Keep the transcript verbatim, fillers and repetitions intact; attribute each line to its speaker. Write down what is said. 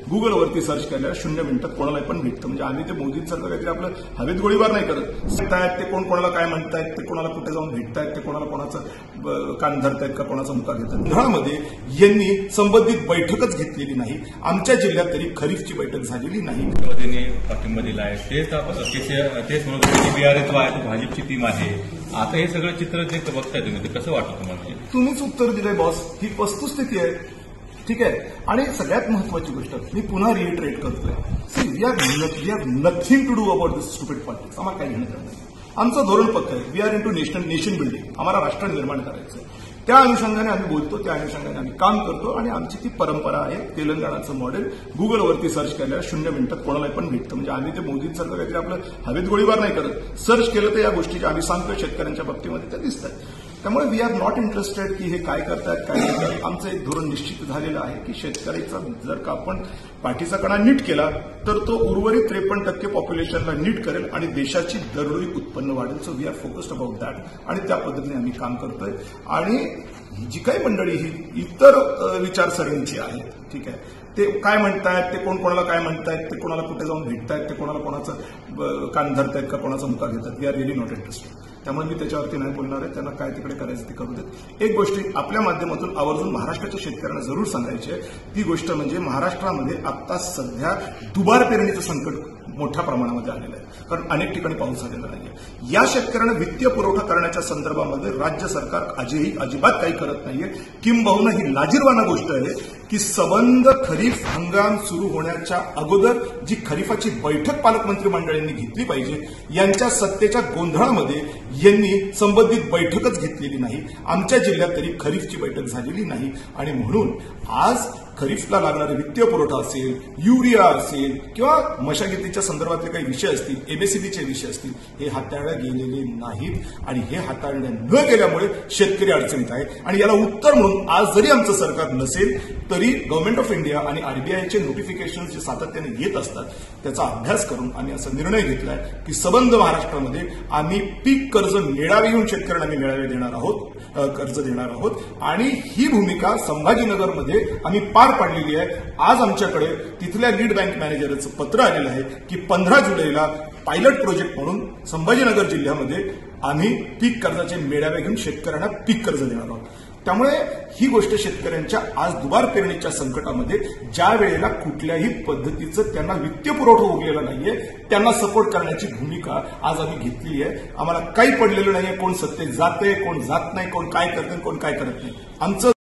Speaker 1: गुगलवरती सर्च केल्यावर शून्य मिनिटात कोणाला पण भेटतं. म्हणजे आम्ही ते मोदींसारखं काहीतरी आपलं हवेत गोळीबार नाही करत. सांगतायत ते कोण कोणाला काय म्हणतायत, ते कोणाला कुठे जाऊन भेटतायत, ते कोणाला कोणाचं कान धरतायत का कोणाचा मुका घेतात. गोंधळामध्ये यांनी संबंधित बैठकच घेतलेली नाही. आमच्या जिल्ह्यात तरी खरीफची बैठक झालेली नाही.
Speaker 2: पाठिंबा दिलाय तेच तेच म्हणून बीआरएस आहे, भाजपची टीम आहे. आता हे सगळं चित्र जे बघताय तुम्ही ते कसं वाटतं तुम्हाला?
Speaker 1: तुम्हीच उत्तर दिलंय बॉस. ही वस्तुस्थिती आहे. ठीक आहे. आणि सगळ्यात महत्वाची गोष्ट मी पुन्हा रिइटरेट करतोय, see we are we are nothing to do about this stupid politics. आम्हाला काही घेणं नाही. आमचं धोरण पक्क आहे. We are into national nation building. आम्हाला राष्ट्र निर्माण करायचं आहे. त्या अनुषंगाने आम्ही बोलतो, त्या अनुषंगाने आम्ही काम करतो आणि आमची ती परंपरा आहे. तेलंगणाचं मॉडेल गुगलवरती सर्च केल्यावर शून्य मिनिटात कोणाला पण भेटतं. म्हणजे आम्ही ते मोदींसारखं काहीतरी आपलं हवेत गोळीबार नाही करत. सर्च केलं तर या गोष्टी आम्ही सांगतो शेतकऱ्यांच्या बाबतीमध्ये त्या दिसत आहेत. त्यामुळे वी आर नॉट इंटरेस्टेड की हे काय करतात काय करतात. आमचं एक धोरण निश्चित झालेलं आहे की शेतकऱ्याचा जर का आपण पाठीचा कणा नीट केला तर तो उर्वरित त्रेपन्न टक्के पॉप्युलेशनला नीट करेल आणि देशाची दरडोई उत्पन्न वाढेल. So we are focused about that आणि त्या पद्धतीने आम्ही काम करतोय. आणि जी काही मंडळी ही इतर विचारसरणीची आहे, ठीक आहे, ते काय म्हणतायत, ते कोण कोणाला काय म्हणतायत, ते कोणाला कुठे जाऊन भेटतायत, ते कोणाला कोणाचं कान धरतायत का कोणाचा मुका घेतात. We are really not interested. त्यामुळे मी त्याच्यावरती नाही बोलणार आहे. त्यांना काय तिकडे करायचं ते करू देत. एक गोष्ट आपल्या माध्यमातून आवर्जून महाराष्ट्राच्या शेतकऱ्यांना जरूर सांगायची आहे. ती गोष्ट म्हणजे महाराष्ट्रामध्ये आता सध्या दुबार पेरणीचं संकट मोठ्या प्रमाणामध्ये आलेलं आहे. कारण अनेक ठिकाणी पाऊस झालेला नाहीये. या शेतकऱ्यांना वित्तीय पुरवठा करण्याच्या संदर्भामध्ये राज्य सरकार आजही अजिबात काही करत नाहीये. किंबहुना ही लाजिरवाना गोष्ट आहे की संबंध खरीप हंगाम सुरू होण्याच्या अगोदर जी खरीपाची बैठक पालकमंत्री मंडळांनी घेतली पाहिजे, यांच्या सत्तेच्या गोंधळामध्ये यांनी संबंधित बैठकच घेतलेली नाही. आमच्या जिल्ह्यात तरी खरीफची बैठक झालेली नाही. आणि म्हणून आज खरीफला लागणारे वित्तीय पुरवठा असेल, युरिया असेल किंवा मशागतीच्या संदर्भातले काही विषय असतील, एमएससीबीचे विषय असतील, हे हाताळल्या गेलेले नाहीत. आणि हे हाताळल्या न गेल्यामुळे शेतकरी अडचणीत आहे. आणि याला उत्तर म्हणून आज जरी आमचं सरकार नसेल तरी गव्हर्नमेंट ऑफ इंडिया आणि आरबीआयचे नोटिफिकेशन जे सातत्याने येत असतात त्याचा अभ्यास करून आम्ही असा निर्णय घेतलाय की सबंध महाराष्ट्रामध्ये आम्ही पीक कर्ज मेळावे घेऊन शेतकऱ्यांना आम्ही मेळावे देणार आहोत, कर्ज देणार आहोत. आणि ही भूमिका संभाजीनगरमध्ये आम्ही पार पाडलेली आहे. आज आमच्याकडे तिथल्या लीड बँक मॅनेजरचं पत्र आलेलं आहे की पंधरा जुलैला पायलट प्रोजेक्ट म्हणून संभाजीनगर जिल्ह्यामध्ये आम्ही पीक कर्जाचे मेळावे घेऊन शेतकऱ्यांना पीक कर्ज देणार आहोत. त्यामुळे ही गोष्ट शेतकऱ्यांच्या आज दुबार पेरणीच्या संकटामध्ये ज्या वेळेला कुठल्याही पद्धतीचं त्यांना वित्तीय पुरवठा उरलेला नाहीये, त्यांना सपोर्ट करण्याची भूमिका आज आम्ही घेतली आहे. आम्हाला काही पडलेलं नाहीये. कोण सत्तेत जाते, कोण जात नाही, कोण काय करते, कोण काय करत नाही. आमचं